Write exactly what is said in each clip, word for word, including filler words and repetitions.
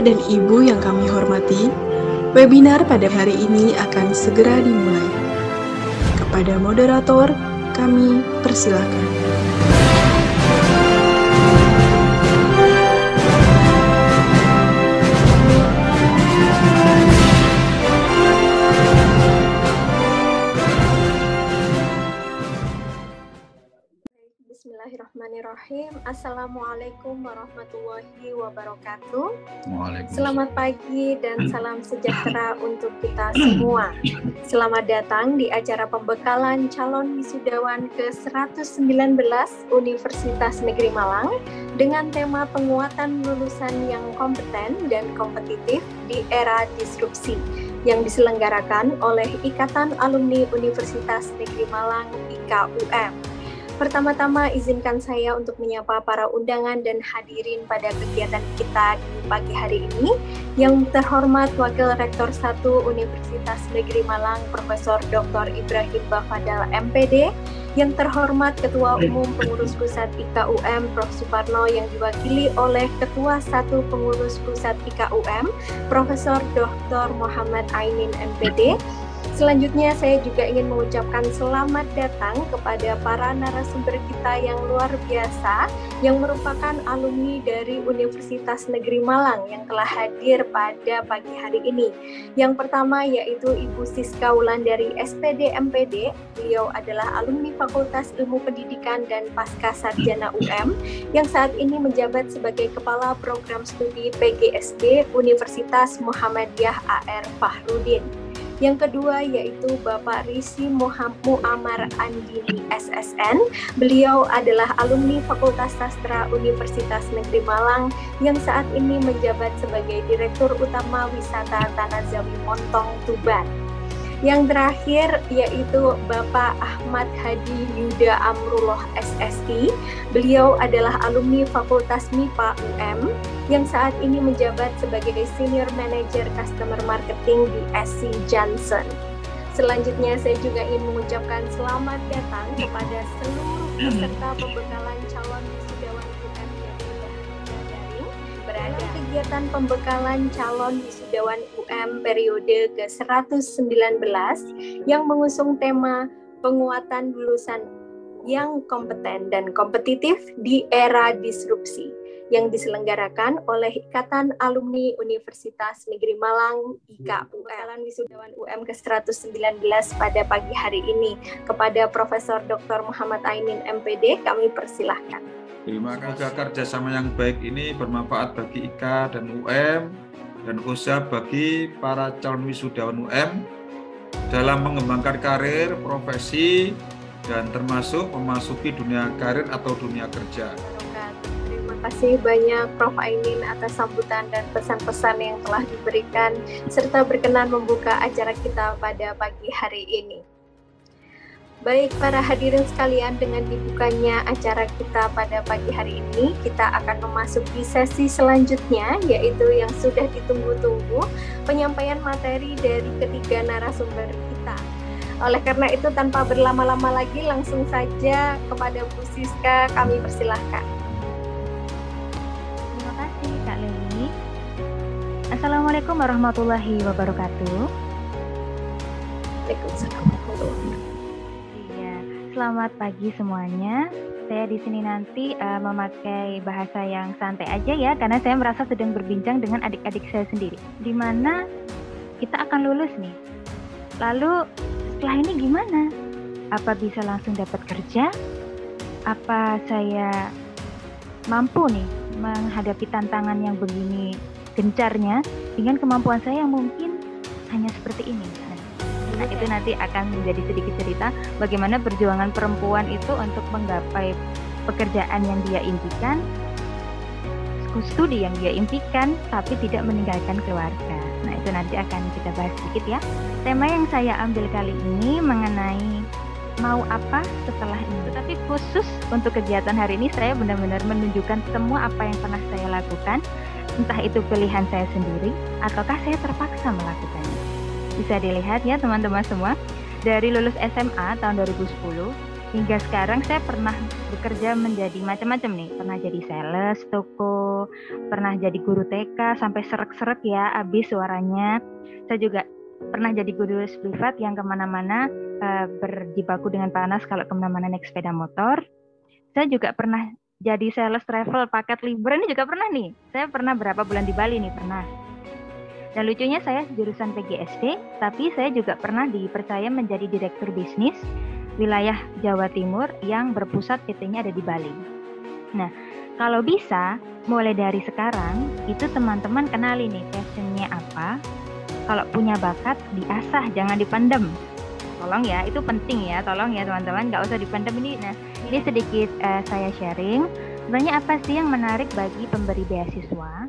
Bapak dan Ibu yang kami hormati, webinar pada hari ini akan segera dimulai. Kepada moderator, kami persilakan. Bismillahirrahmanirrahim. Assalamualaikum warahmatullahi wabarakatuh. Selamat pagi dan salam sejahtera untuk kita semua. Selamat datang di acara pembekalan calon wisudawan ke seratus sembilan belas Universitas Negeri Malang dengan tema penguatan lulusan yang kompeten dan kompetitif di era disrupsi yang diselenggarakan oleh Ikatan Alumni Universitas Negeri Malang I K U M. Pertama-tama izinkan saya untuk menyapa para undangan dan hadirin pada kegiatan kita di pagi hari ini. Yang terhormat Wakil Rektor satu Universitas Negeri Malang Profesor Doktor Ibrahim Bafadal M P D, yang terhormat Ketua Umum Pengurus Pusat I K U M Prof Suparno yang diwakili oleh Ketua satu Pengurus Pusat I K U M Profesor Doktor Muhammad Ainin M P D. Selanjutnya saya juga ingin mengucapkan selamat datang kepada para narasumber kita yang luar biasa yang merupakan alumni dari Universitas Negeri Malang yang telah hadir pada pagi hari ini. Yang pertama yaitu Ibu Siska Wulandari S P D M P D. Beliau adalah alumni Fakultas Ilmu Pendidikan dan Pasca Sarjana U M yang saat ini menjabat sebagai Kepala Program Studi P G S D Universitas Muhammadiyah A R Fahrudin. Yang kedua yaitu Bapak Risi Muammar Andini S S N. Beliau adalah alumni Fakultas Sastra Universitas Negeri Malang yang saat ini menjabat sebagai Direktur Utama Wisata Tanah Zawi Montong Tuban. Yang terakhir yaitu Bapak Ahmad Hadi Yuda Amrullah S S I. Beliau adalah alumni Fakultas M I P A U M yang saat ini menjabat sebagai Senior Manager Customer Marketing di S C Johnson. Selanjutnya saya juga ingin mengucapkan selamat datang kepada seluruh peserta pembekalan calon wisudawan U M yang sudah daring berada kegiatan pembekalan calon wisudawan U M periode ke seratus sembilan belas yang mengusung tema penguatan lulusan yang kompeten dan kompetitif di era disrupsi yang diselenggarakan oleh Ikatan Alumni Universitas Negeri Malang I K U M. Calon wisudawan U M ke seratus sembilan belas pada pagi hari ini kepada Profesor Doktor Muhammad Ainin M P D kami persilahkan. Terima kasih. Kerjasama yang baik ini bermanfaat bagi I K dan U M dan usaha bagi para calon wisudawan U M dalam mengembangkan karir, profesi, dan termasuk memasuki dunia karir atau dunia kerja. Terima kasih banyak Prof Ainin atas sambutan dan pesan-pesan yang telah diberikan serta berkenan membuka acara kita pada pagi hari ini. Baik para hadirin sekalian, dengan dibukanya acara kita pada pagi hari ini, kita akan memasuki sesi selanjutnya, yaitu yang sudah ditunggu-tunggu, penyampaian materi dari ketiga narasumber kita. Oleh karena itu, tanpa berlama-lama lagi, langsung saja kepada Bu Siska kami persilahkan. Terima kasih Kak Leli. Assalamualaikum warahmatullahi wabarakatuh. Waalaikumsalam. Iya, selamat pagi semuanya. Saya di sini nanti uh, memakai bahasa yang santai aja ya, karena saya merasa sedang berbincang dengan adik-adik saya sendiri. Di mana kita akan lulus nih. Lalu setelah ini gimana? Apa bisa langsung dapat kerja? Apa saya mampu nih menghadapi tantangan yang begini gencarnya dengan kemampuan saya yang mungkin hanya seperti ini? Nah, itu nanti akan menjadi sedikit cerita bagaimana perjuangan perempuan itu untuk menggapai pekerjaan yang dia impikan, studi yang dia impikan, tapi tidak meninggalkan keluarga. Nah, itu nanti akan kita bahas sedikit ya. Tema yang saya ambil kali ini mengenai mau apa setelah ini. Tapi khusus untuk kegiatan hari ini saya benar-benar menunjukkan semua apa yang pernah saya lakukan, entah itu pilihan saya sendiri ataukah saya terpaksa melakukannya. Bisa dilihat ya teman-teman semua, dari lulus S M A tahun dua ribu sepuluh hingga sekarang saya pernah bekerja menjadi macam-macam nih. Pernah jadi sales toko, pernah jadi guru T K sampai seret-seret ya, habis suaranya. Saya juga pernah jadi guru privat yang kemana-mana uh, berjibaku dengan panas kalau kemana-mana naik sepeda motor. Saya juga pernah jadi sales travel paket liburan, ini juga pernah nih. Saya pernah berapa bulan di Bali nih, pernah. Dan lucunya saya jurusan P G S D, tapi saya juga pernah dipercaya menjadi direktur bisnis wilayah Jawa Timur yang berpusat P T-nya ada di Bali. Nah, kalau bisa, mulai dari sekarang, itu teman-teman kenali nih passion-nya apa. Kalau punya bakat, diasah, jangan dipendem. Tolong ya, itu penting ya, tolong ya teman-teman, nggak usah dipendem ini. Nah, ini sedikit uh, saya sharing. Sebenarnya apa sih yang menarik bagi pemberi beasiswa?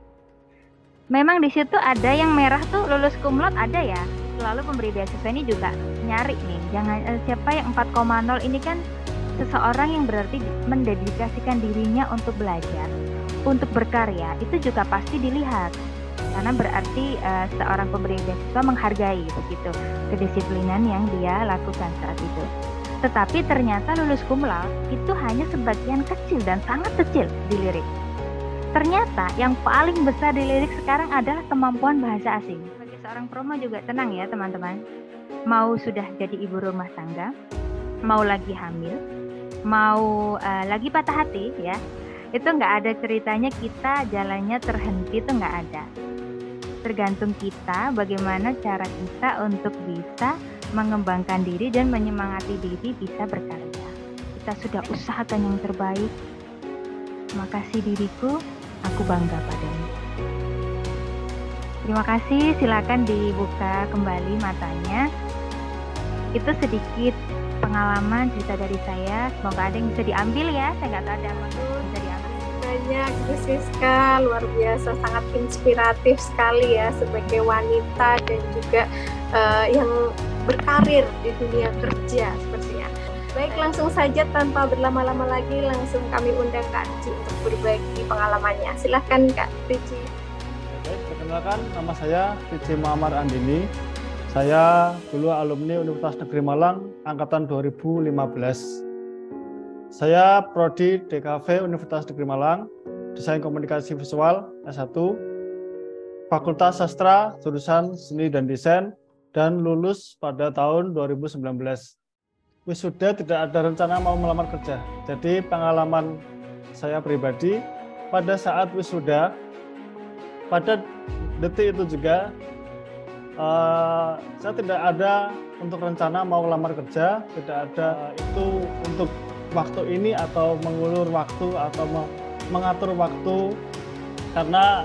Memang di situ ada yang merah tuh lulus cum laude ada ya. Lalu pemberi beasiswa ini juga nyari nih, jangan eh, siapa yang empat koma nol ini kan seseorang yang berarti mendedikasikan dirinya untuk belajar, untuk berkarya, itu juga pasti dilihat. Karena berarti eh, seorang pemberi beasiswa menghargai begitu kedisiplinan yang dia lakukan saat itu. Tetapi ternyata lulus cum laude itu hanya sebagian kecil dan sangat kecil dilirik. Ternyata yang paling besar dilirik sekarang adalah kemampuan bahasa asing. Seorang promo juga tenang ya teman-teman. Mau sudah jadi ibu rumah tangga, mau lagi hamil, mau uh, lagi patah hati ya, itu nggak ada ceritanya kita jalannya terhenti, itu nggak ada. Tergantung kita bagaimana cara kita untuk bisa mengembangkan diri dan menyemangati diri bisa berkarya. Kita sudah usahakan yang terbaik. Makasih diriku, aku bangga padamu. Terima kasih, silakan dibuka kembali matanya. Itu sedikit pengalaman cerita dari saya. Semoga ada yang bisa diambil ya. Saya nggak tahu ada apa tuh bisa diambil. Banyak, Bu Siska, luar biasa, sangat inspiratif sekali ya sebagai wanita dan juga uh, yang berkarir di dunia kerja sepertinya. Baik, langsung saja tanpa berlama-lama lagi, langsung kami undang Kak Ricci untuk berbagi pengalamannya. Silahkan Kak Ricci. Perkenalkan, nama saya Ricci Muhammad Andini. Saya dulu alumni Universitas Negeri Malang angkatan dua ribu lima belas. Saya prodi D K V Universitas Negeri Malang, Desain Komunikasi Visual S satu, Fakultas Sastra jurusan Seni dan Desain, dan lulus pada tahun dua ribu sembilan belas. Wisuda tidak ada rencana mau melamar kerja. Jadi pengalaman saya pribadi pada saat wisuda, pada detik itu juga uh, saya tidak ada untuk rencana mau lamar kerja, tidak ada itu untuk waktu ini atau mengulur waktu atau mengatur waktu, karena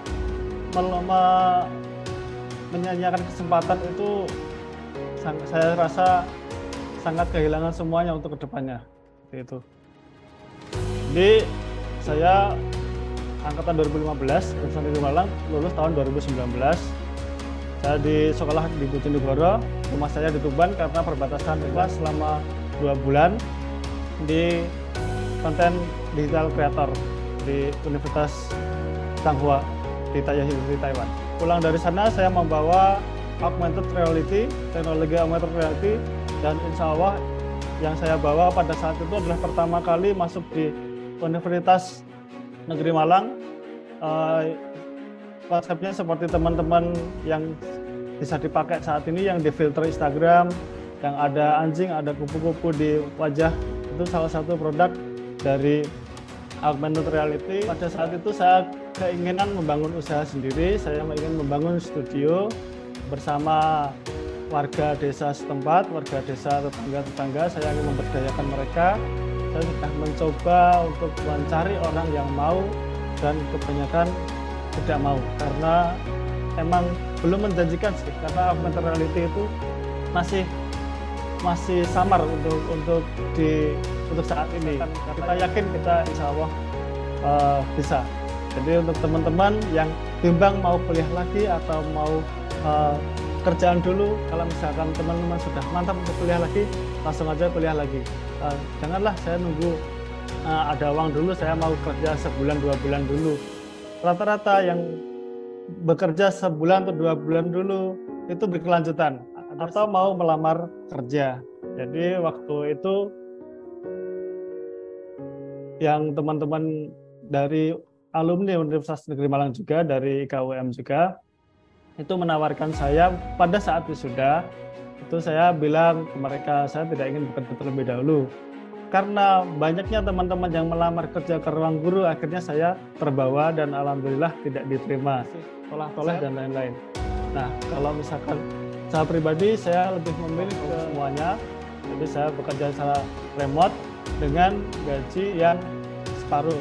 menyanyiakan kesempatan itu saya rasa sangat kehilangan semuanya untuk kedepannya. Itu. Jadi saya angkatan dua ribu lima belas, jurusan Negeri Malang, lulus tahun dua ribu sembilan belas. Saya di sekolah di Bojonegoro, rumah saya di Tuban karena perbatasan kelas selama dua bulan di konten digital creator di Universitas Tsinghua di Taipei, di Taiwan. Pulang dari sana saya membawa augmented reality, teknologi augmented reality, dan insya Allah yang saya bawa pada saat itu adalah pertama kali masuk di Universitas Negeri Malang. Uh, konsepnya seperti teman-teman yang bisa dipakai saat ini, yang di filter Instagram, yang ada anjing, ada kupu-kupu di wajah, itu salah satu produk dari augmented reality. Pada saat itu saya keinginan membangun usaha sendiri, saya ingin membangun studio bersama warga desa setempat, warga desa tetangga-tetangga, saya ingin memberdayakan mereka. Saya sudah mencoba untuk mencari orang yang mau, dan kebanyakan tidak mau karena emang belum menjanjikan sih, karena augmented reality itu masih masih samar untuk untuk di untuk saat ini. Kita yakin kita insya Allah uh, bisa. Jadi untuk teman-teman yang bimbang mau kuliah lagi atau mau uh, kerjaan dulu, kalau misalkan teman-teman sudah mantap untuk kuliah lagi, langsung aja kuliah lagi. Uh, janganlah saya nunggu uh, ada uang dulu, saya mau kerja sebulan dua bulan dulu. Rata-rata yang bekerja sebulan atau dua bulan dulu itu berkelanjutan atau mau melamar kerja. Jadi waktu itu yang teman-teman dari alumni Universitas Negeri Malang juga, dari I K U M juga, itu menawarkan saya pada saat wisuda. Itu saya bilang ke mereka, saya tidak ingin bekerja terlebih dahulu. Karena banyaknya teman-teman yang melamar kerja ke ruang guru, akhirnya saya terbawa dan alhamdulillah tidak diterima. Tolak-tolak dan lain-lain. Nah, kalau misalkan saya pribadi, saya lebih memilih ke semuanya. Jadi saya bekerja secara remote dengan gaji yang separuh.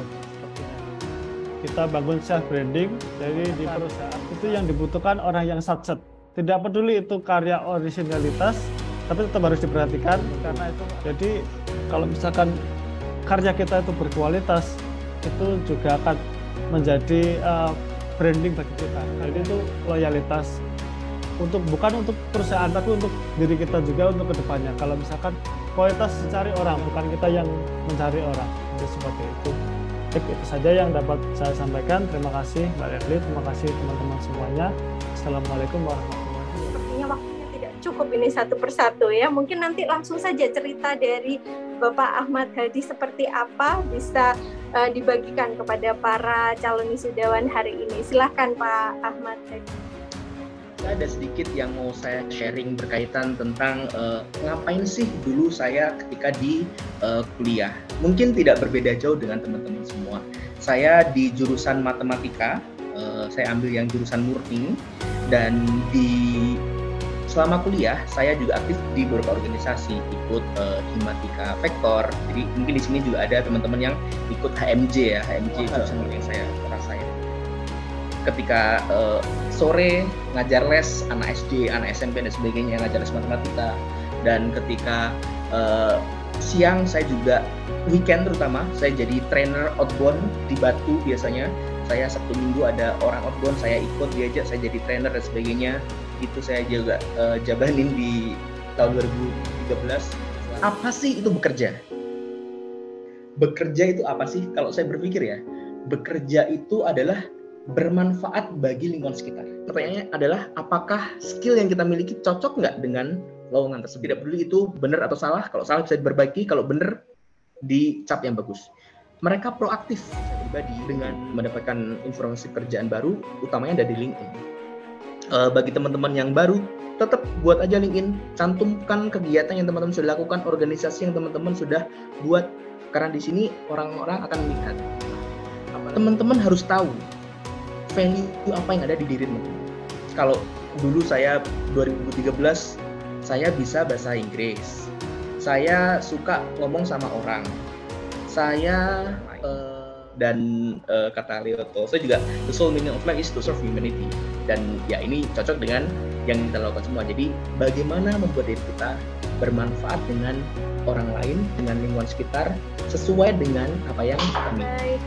Kita bangun self branding, jadi di perusahaan itu yang dibutuhkan orang yang satset. Tidak peduli itu karya originalitas, tapi tetap harus diperhatikan karena itu. Jadi kalau misalkan karya kita itu berkualitas, itu juga akan menjadi uh, branding bagi kita. Jadi itu loyalitas untuk bukan untuk perusahaan, tapi untuk diri kita juga untuk kedepannya. Kalau misalkan kualitas dicari orang, bukan kita yang mencari orang. Jadi seperti itu. Baik, itu saja yang dapat saya sampaikan. Terima kasih Mbak Erli, terima kasih teman-teman semuanya. Assalamualaikum warahmatullahi wabarakatuh. Sepertinya waktunya tidak cukup ini satu persatu ya. Mungkin nanti langsung saja cerita dari Bapak Ahmad Hadi seperti apa bisa uh, dibagikan kepada para calon wisudawan hari ini. Silahkan Pak Ahmad Hadi. Ada sedikit yang mau saya sharing berkaitan tentang uh, ngapain sih dulu saya ketika di uh, kuliah. Mungkin tidak berbeda jauh dengan teman-teman semua. Saya di jurusan matematika, uh, saya ambil yang jurusan murni, dan di selama kuliah saya juga aktif di beberapa organisasi, ikut uh, Himatika Vektor. Jadi mungkin di sini juga ada teman-teman yang ikut H M J ya, H M J jurusan yang saya rasain. Ketika uh, sore ngajar les anak S D, anak S M P dan sebagainya, ngajar les matematika, dan ketika uh, siang saya juga weekend terutama saya jadi trainer outbound di Batu. Biasanya saya Sabtu Minggu ada orang outbound, saya ikut diajak, saya jadi trainer dan sebagainya. Itu saya juga uh, jabanin di tahun dua ribu tiga belas. Apa sih itu bekerja? Bekerja itu apa sih? Kalau saya berpikir ya, bekerja itu adalah bermanfaat bagi lingkungan sekitar. Pertanyaannya adalah apakah skill yang kita miliki cocok nggak dengan lowongan tersebut? Tidak peduli itu benar atau salah. Kalau salah bisa diperbaiki, kalau benar dicap yang bagus. Mereka proaktif pribadi dengan mendapatkan informasi kerjaan baru, utamanya dari LinkedIn. E, bagi teman-teman yang baru, tetap buat aja LinkedIn, cantumkan kegiatan yang teman-teman sudah lakukan, organisasi yang teman-teman sudah buat, karena di sini orang-orang akan melihat. Teman-teman harus tahu value apa yang ada di diri teman-teman. Kalau dulu saya dua ribu tiga belas saya bisa bahasa Inggris, saya suka ngomong sama orang, saya uh, dan uh, kata Leo saya juga the sole meaning of life is to serve humanity, dan ya ini cocok dengan yang kita lakukan semua. Jadi bagaimana membuat diri kita bermanfaat dengan orang lain, dengan lingkungan sekitar sesuai dengan apa yang kami.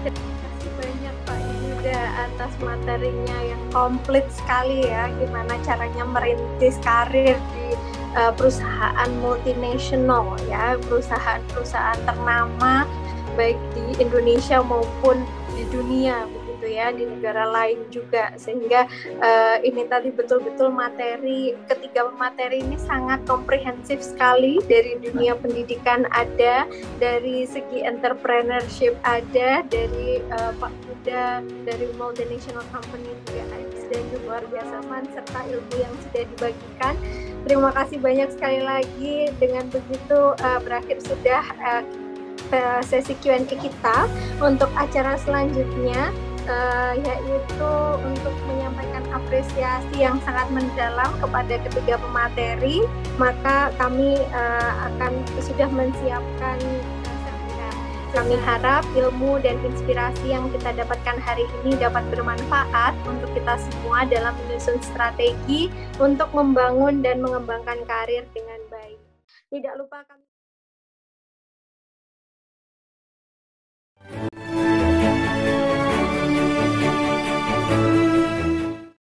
Atas materinya yang komplit sekali ya, gimana caranya merintis karir di uh, perusahaan multinasional ya, perusahaan-perusahaan ternama baik di Indonesia maupun di dunia begitu ya, di negara lain juga, sehingga uh, ini tadi betul-betul materi, ketiga materi ini sangat komprehensif sekali. Dari dunia pendidikan ada, dari segi entrepreneurship ada, dari uh, Pak Buda dari multinational company juga ada, dan juga luar biasa man, serta ilmu yang sudah dibagikan. Terima kasih banyak sekali lagi. Dengan begitu uh, berakhir sudah uh, sesi Q and A kita. Untuk acara selanjutnya Uh, yaitu untuk menyampaikan apresiasi yang sangat mendalam kepada ketiga pemateri, maka kami uh, akan sudah mensiapkan uh, kami harap ilmu dan inspirasi yang kita dapatkan hari ini dapat bermanfaat untuk kita semua dalam menyusun strategi untuk membangun dan mengembangkan karir dengan baik. Tidak lupa kami